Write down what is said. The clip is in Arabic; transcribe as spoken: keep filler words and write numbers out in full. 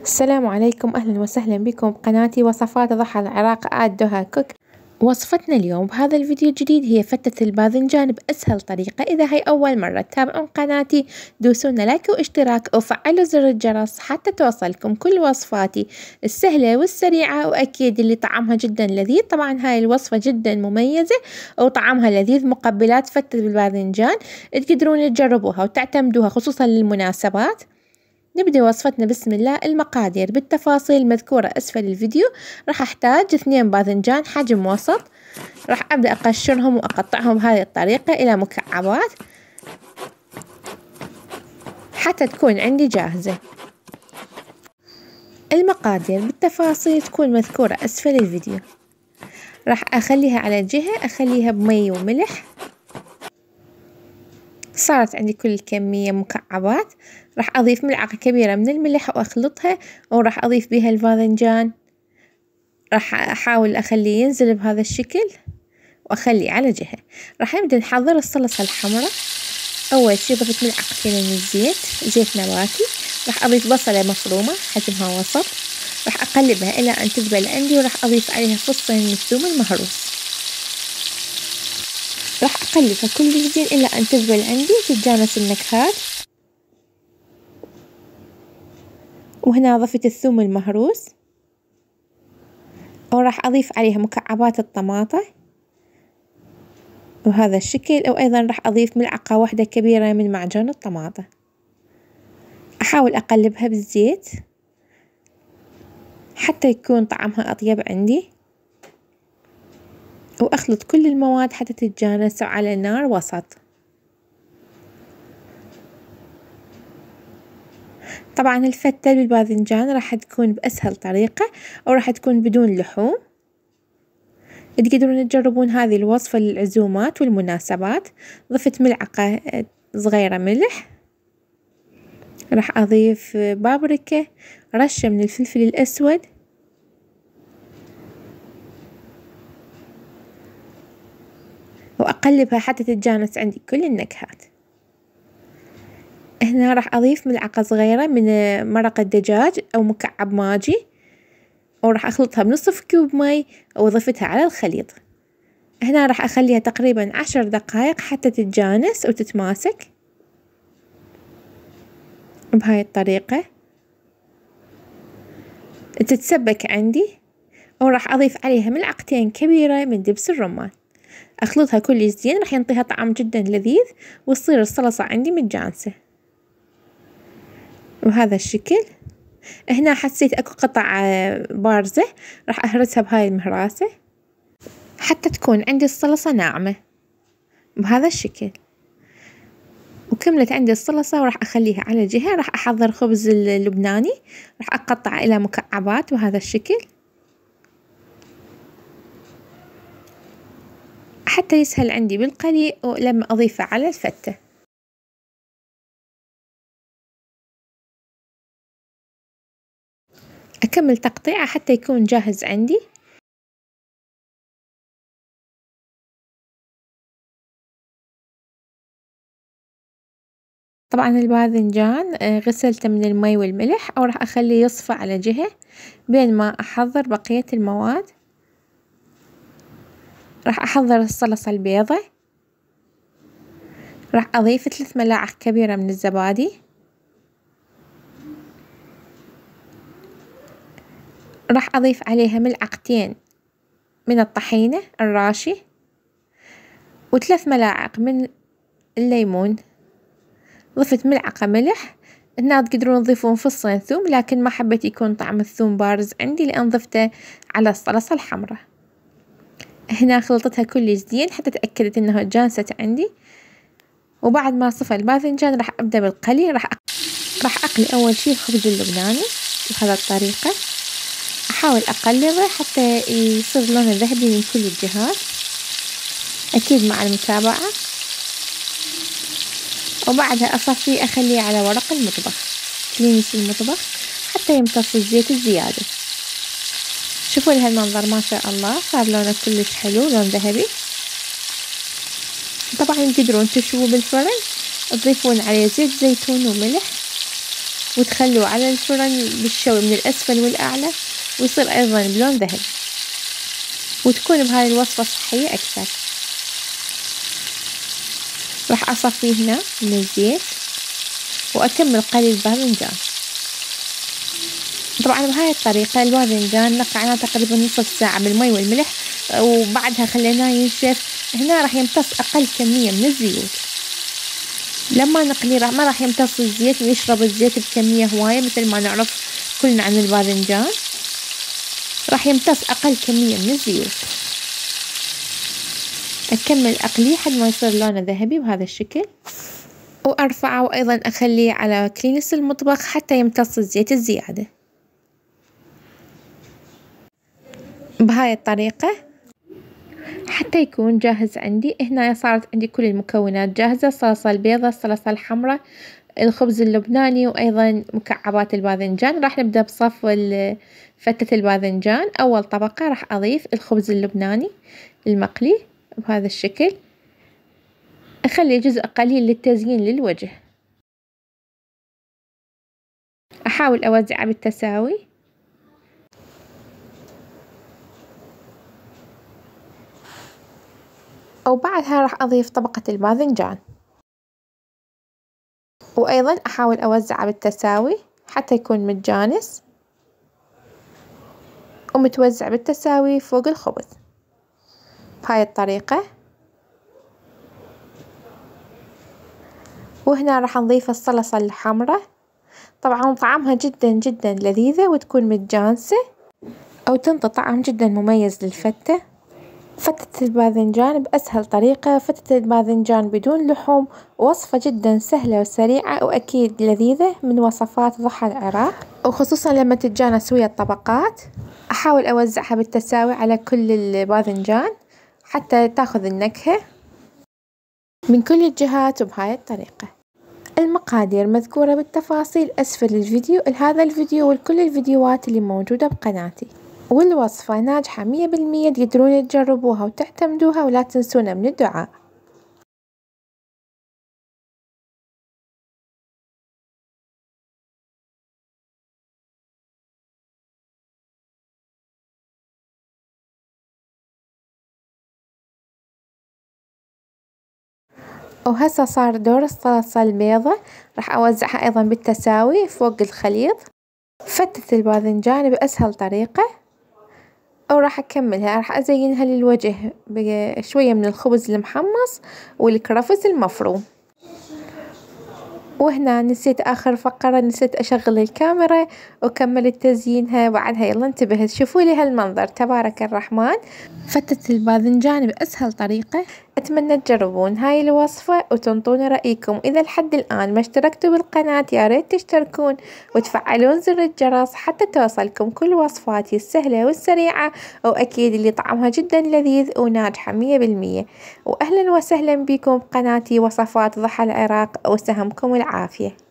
السلام عليكم، أهلا وسهلا بكم بقناتي وصفات ضحى العراق آت دوها كوك. وصفتنا اليوم بهذا الفيديو الجديد هي فتة الباذنجان بأسهل طريقة. إذا هي أول مرة تتابعون قناتي دوسونا لايك واشتراك وفعلوا زر الجرس حتى توصلكم كل وصفاتي السهلة والسريعة، وأكيد اللي طعمها جدا لذيذ. طبعا هاي الوصفة جدا مميزة وطعمها لذيذ، مقبلات فتة بالباذنجان تقدرون تجربوها وتعتمدوها خصوصا للمناسبات. نبدأ وصفتنا بسم الله. المقادير بالتفاصيل المذكورة أسفل الفيديو. راح أحتاج اثنين باذنجان حجم وسط، راح أبدأ أقشرهم وأقطعهم بهذه الطريقة إلى مكعبات حتى تكون عندي جاهزة. المقادير بالتفاصيل تكون مذكورة أسفل الفيديو. راح أخليها على جهة، أخليها بمي وملح. صارت عندي كل الكمية مكعبات. راح أضيف ملعقة كبيرة من الملح وأخلطها، وراح أضيف بها الباذنجان. راح أحاول أخليه ينزل بهذا الشكل وأخليه على جهة. راح نبدأ نحضر الصلصة الحمراء. أول شي ضفت ملعقتين من الزيت، زيت نباتي. راح أضيف بصلة مفرومة حجمها وسط، راح أقلبها إلى أن تذبل عندي، وراح أضيف عليها فصين من الثوم المهروس. راح أقلبها كل جزء إلى أن تذبل عندي تتجانس النكهات. وهنا ضفت الثوم المهروس، وراح أضيف عليها مكعبات الطماطة وهذا الشكل، وأيضا راح أضيف ملعقة واحدة كبيرة من معجون الطماطة. أحاول أقلبها بالزيت حتى يكون طعمها أطيب عندي، وأخلط كل المواد حتى تتجانس على نار وسط. طبعا الفتة بالباذنجان راح تكون بأسهل طريقة، أو راح تكون بدون لحوم. تقدرون تجربون هذه الوصفة للعزومات والمناسبات. ضفت ملعقة صغيرة ملح، راح أضيف بابريكا، رشة من الفلفل الأسود، وأقلبها حتى تتجانس عندي كل النكهات. هنا راح أضيف ملعقة صغيرة من مرق الدجاج أو مكعب ماجي، وراح أخلطها بنصف كوب مي وأضيفتها على الخليط. هنا راح أخليها تقريبا عشر دقائق حتى تتجانس وتتماسك بهاي الطريقة، تتسبك عندي. وراح أضيف عليها ملعقتين كبيرة من دبس الرمان. أخلطها كل زين، راح ينطيها طعم جدا لذيذ وتصير الصلصة عندي متجانسة وهذا الشكل. هنا حسيت اكو قطع بارزة، راح اهرسها بهاي المهراسة حتى تكون عندي الصلصة ناعمة بهذا الشكل. وكملت عندي الصلصة، وراح اخليها على جهة. راح احضر خبز اللبناني، راح اقطع الى مكعبات بهذا الشكل حتى يسهل عندي بالقلي ولما اضيفه على الفتة. أكمل تقطيعه حتى يكون جاهز عندي. طبعا الباذنجان غسلته من المي والملح، أو راح أخليه يصفى على جهة بين ما أحضر بقية المواد. راح أحضر الصلصة البيضة. راح أضيف ثلاث ملاعق كبيرة من الزبادي. راح أضيف عليها ملعقتين من الطحينة الراشي، وثلاث ملاعق من الليمون. ضفت ملعقة ملح. هنا تقدرون تضيفون فصين ثوم، لكن ما حبيت يكون طعم الثوم بارز عندي لأن ضفته على الصلصة الحمراء. هنا خلطتها كل زين حتى تأكدت انها جانست عندي. وبعد ما صفى الباذنجان راح أبدأ بالقلي. راح راح أقلي أول شي الخبز اللبناني بهذه الطريقة. أحاول أقلبه حتى يصير لونه ذهبي من كل الجهات، أكيد مع المتابعة. وبعدها أصفيه أخليه على ورق المطبخ، كلينس المطبخ حتى يمتص الزيت الزيادة. شوفوا لها المنظر ما شاء الله، صار لونه كلش حلو، لون ذهبي. طبعا تقدرون تشووا بالفرن، تضيفون عليه زيت زيتون وملح وتخلوه على الفرن بالشوي من الأسفل والأعلى، ويصير أيضا بلون ذهبي، وتكون بهاي الوصفة صحية أكثر. راح أصفيه هنا من الزيت وأكمل قلي الباذنجان. طبعا بهاي الطريقة الباذنجان نقعناه تقريبا نصف ساعة بالمي والملح، وبعدها خليناه ينشف. هنا راح يمتص أقل كمية من الزيوت. لما نقليه راح ما راح يمتص الزيت ويشرب الزيت بكمية هواية مثل ما نعرف كلنا عن الباذنجان، راح يمتص أقل كمية من الزيوت. أكمل أقليه حد ما يصير لونه ذهبي بهذا الشكل، وأرفعه وأيضا أخليه على كلينس المطبخ حتى يمتص الزيت الزيادة. بهاي الطريقة حتى يكون جاهز عندي. هنا صارت عندي كل المكونات جاهزة: الصلصة البيضاء، الصلصة الحمراء، الخبز اللبناني، وأيضا مكعبات الباذنجان. راح نبدأ بصف فتة الباذنجان. أول طبقة راح أضيف الخبز اللبناني المقلي بهذا الشكل، أخلي جزء قليل للتزيين للوجه. أحاول أوزعه بالتساوي، وبعدها راح أضيف طبقة الباذنجان، وأيضا أحاول أوزعه بالتساوي حتى يكون متجانس ومتوزع بالتساوي فوق الخبز بهاي الطريقة. وهنا راح نضيف الصلصة الحمراء. طبعا طعمها جدا جدا لذيذة وتكون متجانسة، أو تنطي طعم جدا مميز للفتة. فتة الباذنجان بأسهل طريقة، فتة الباذنجان بدون لحوم، وصفة جدا سهلة وسريعة وأكيد لذيذة من وصفات ضحى العراق، وخصوصا لما تتجانس ويا الطبقات. أحاول أوزعها بالتساوي على كل الباذنجان حتى تاخذ النكهة من كل الجهات وبهاي الطريقة. المقادير مذكورة بالتفاصيل أسفل الفيديو لهذا الفيديو ولكل الفيديوهات اللي موجودة بقناتي، والوصفة ناجحة مية بالمية. تقدرون تجربوها وتعتمدوها، ولا تنسونا من الدعاء. وهسه صار دور الصلصة البيضة، راح أوزعها أيضا بالتساوي فوق الخليط. فتة الباذنجان بأسهل طريقة، وراح أكملها راح أزينها للوجه بشوية من الخبز المحمص والكرفس المفروم. وهنا نسيت آخر فقرة، نسيت أشغل الكاميرا وكملت تزيينها. بعدها يلا انتبهت، شوفوا لي هالمنظر تبارك الرحمن. فتة الباذنجان بأسهل طريقة. أتمنى تجربون هاي الوصفة وتنطون رأيكم. إذا لحد الآن ما اشتركتوا بالقناة يا ريت تشتركون وتفعلون زر الجرس حتى توصلكم كل وصفاتي السهلة والسريعة، وأكيد اللي طعمها جدا لذيذ وناجحة مية بالمية. وأهلا وسهلا بكم بقناتي وصفات ضحى العراق، وسهمكم العافية.